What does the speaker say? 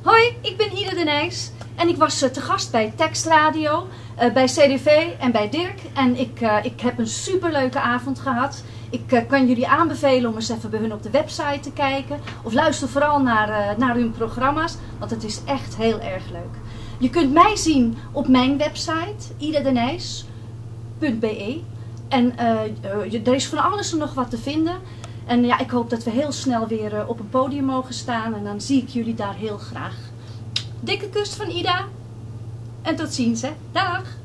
Hoi, ik ben Ida de Nijs en ik was te gast bij Textradio, bij CDV en bij Dirk. En ik heb een superleuke avond gehad. Ik kan jullie aanbevelen om eens even bij hun op de website te kijken. Of luister vooral naar hun programma's, want het is echt heel erg leuk. Je kunt mij zien op mijn website, idadenijs.be. En er is van alles en nog wat te vinden. En ja, ik hoop dat we heel snel weer op een podium mogen staan. En dan zie ik jullie daar heel graag. Dikke kus van Ida. En tot ziens, hè. Dag.